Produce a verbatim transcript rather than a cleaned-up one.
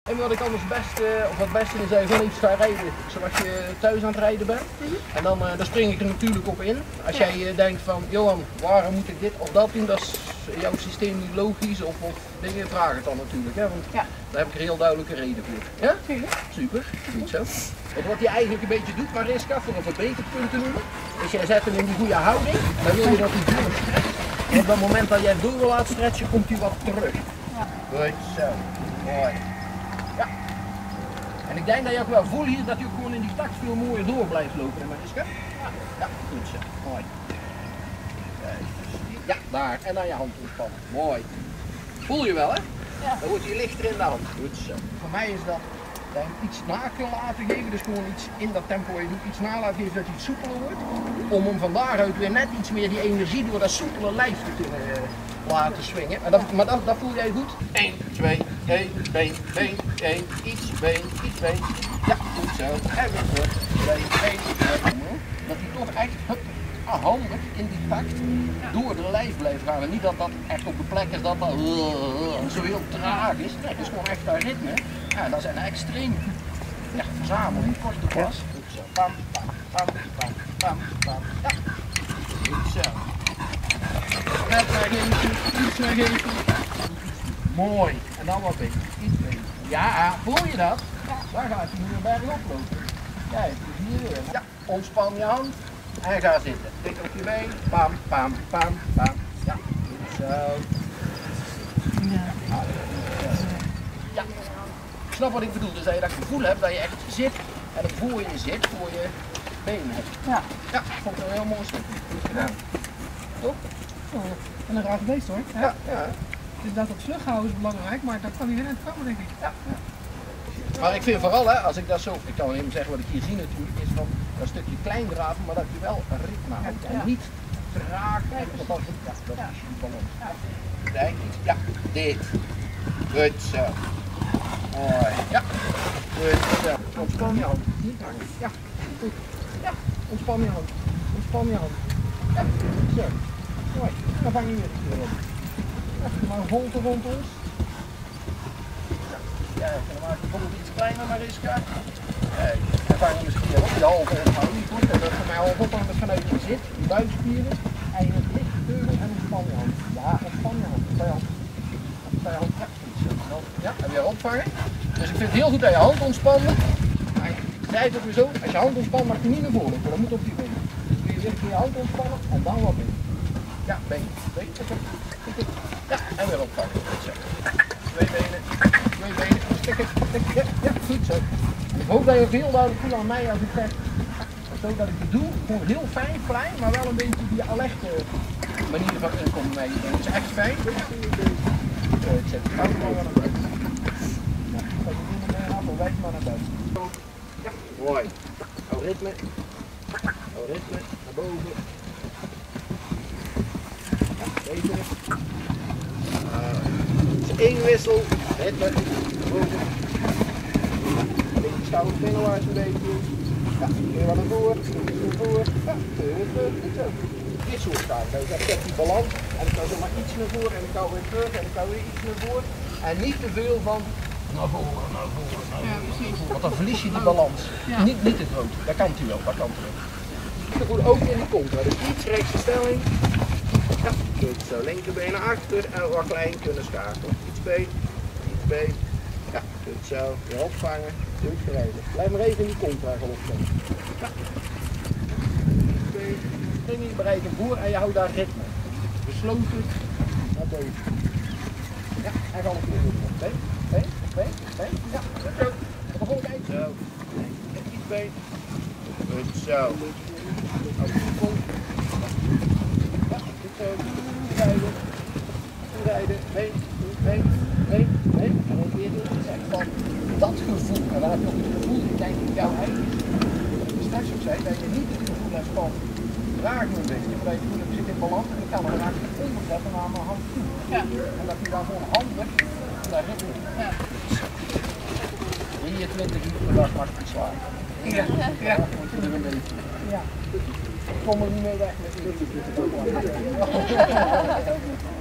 En wat ik anders best, uh, of wat best is, dat je gewoon iets gaat rijden zoals je thuis aan het rijden bent. Mm-hmm. En dan, uh, dan spring ik er natuurlijk op in. Als ja. jij uh, denkt van, Johan, waarom moet ik dit of dat doen, dat is jouw systeem niet logisch of, of dingen, vraag het dan natuurlijk. Hè? Want ja. daar heb ik er heel duidelijke reden voor. Ja? Mm-hmm. Super, goed zo. Want wat je eigenlijk een beetje doet, Mariska, voor een verbeterpunt te noemen, is jij zet hem in die goede houding, dan wil je dat hij door stretcht. En op dat moment dat jij door wil laten stretchen, komt hij wat terug. Ja. Goed zo, mooi. Ja. En ik denk dat je ook wel voelt hier dat je ook gewoon in die takt veel mooier door blijft lopen, Mariska. Ja. Ja, goed zo, mooi. Ja, daar. En dan je hand ontspannen. Mooi. Voel je wel, hè? Ja. Dan wordt hij lichter in de hand. Goed zo. Voor mij is dat dat je iets na kan laten geven, dus gewoon iets in dat tempo waar je doet, iets na laten geven dat hij iets soepeler wordt. Om hem van daaruit weer net iets meer die energie door dat soepele lijf te kunnen uh, laten swingen. En dat, maar dat, dat voel jij goed? één, twee, één, been, been, één, iets, been, iets, been. Ja, goed zo. En weer terug. twee, één, dat hij toch echt hup, handig in die takt door de lijf blijft gaan. En niet dat dat echt op de plek is dat dat uh, zo heel traag is. Nee, het is gewoon echt dat ritme. Ja, dat is een extreem ja, verzameling, korte pas. Goed zo. Pam, pam, pam, pam, pam, pam. Ja. Goed zo. Net naar geven, iets naar geven. Mooi. En dan wat beter. Iets beter. Ja, voel je dat? Daar gaat hij nu een berg oplopen. Kijk, dus hier weer. Ja, ontspan je hand. En ga zitten. Tik op je been. Pam, pam, pam, pam. Ja, goed zo. Ja. Ja. Ik snap wat ik bedoel. Dus dat je dat gevoel hebt dat je echt zit. En dat voor je zit, voor je benen hebt. Ja. Ja, ik vond het een heel mooi stuk. Goed gedaan. Toch? Oh, en een raar beest hoor. Ja, ja. Dus dat het vlug houden is belangrijk, maar dat kan niet in het komen denk ik. Ja. Ja. Maar ik vind vooral, hè, als ik dat zo, ik kan even zeggen wat ik hier zie natuurlijk, is van een stukje klein draven, maar dat je wel een ritme houdt. En niet traag, want dat, ja, dat is je balans. Kijk, ja, dit. Goed zo. Mooi. Ja. Goed zo. Ontspan je hand. Niet hangen. Ja, goed. Ja, ontspan je hand. Ontspan je hand. Ja, zo. Mooi. Dan vang je weer de keer op. Even maar een volte rond ons. Kijk, en dan maak je bijvoorbeeld iets kleiner, Mariska. Kijk, en vang je eens keer op. Je halve ophouden niet goed. En dat voor mij half ophouden vanuit je zit, je buikspieren. En je het licht teuren en ontspan je hand. Ja, ontspan je hand. Bij hand. Bij hand. Ja, ja, en weer opvangen. Dus ik vind het heel goed dat je hand ontspannen. Maar ik zei het ook weer zo, als je hand ontspant mag je niet naar voren lopen. Dat moet op je been. Dus kun je weer je hand ontspannen en dan wat been. Ja, been. Been. Ja, en weer opvangen. Zo. Twee benen. Twee benen. Stikken. Stikken. Ja, ja, goed zo. Ik hoop dat je veel duidelijk voelt aan mij als ik zeg. Zo dat ik het doe. Gewoon heel fijn, klein, maar wel een beetje die alerte manier van inkomen mee. Dat is echt fijn. Zo, ik zet het fout maar naar buiten. Ja, dat je niet meer af, wijs maar naar buiten. Ja, mooi. Hou ritme. Hou ritme. Naar boven. Ja, beter. Uh, één wissel. Ritme. Boven. Een beetje schouder binnenwaarts een beetje. Ja, weer wat naar voren. Naar voren. Ja, terug, terug. Goed zo. Dit soort schaken. Dus ik heb die balans en ik kan zomaar iets naar voren en ik kan weer terug en ik kan weer iets naar voren. En niet te veel van naar voren, naar voren, naar voren. Ja, precies. Want dan verlies je die balans. Ja. Niet, niet te groot. Dat kan hij wel, dat kan hij wel. Goed, ook in de contra. Dus iets rechtse stelling. Ja, goed zo. Linkerbeen naar achter en wat klein kunnen schakelen. Iets been, iets been. Ja, goed zo. Weer opvangen. Goed gereden. Blijf maar even in die contra geloof ik. Ja. Je bereikt hem voor en je houdt daar ritme. Besloten naar boven. Ja, en ga op je doen. Been, been, been, been. Ja, zo. Dan begon ik uit. Zo. Iets been. Goed zo. Ook de kont. Ja, goed zo. Rijden. Rijden. Been, been, been, been. En dan weer doen. Het is echt van dat gevoel. En dan heb je ook het gevoel, ik denk in jouw eigen. Dat je straks ook zei, dat je niet het gevoel hebt van raak me een beetje, maar dat je voelt, ik zit in balans en ik kan me raak onderzetten naar mijn hand toe. Ja. En dat je dan gewoon handig naar ritme. Ja. drieëntwintig uur per dag mag ik slaan. Ja. Ja. Ja. Ik kom er niet mee weg met die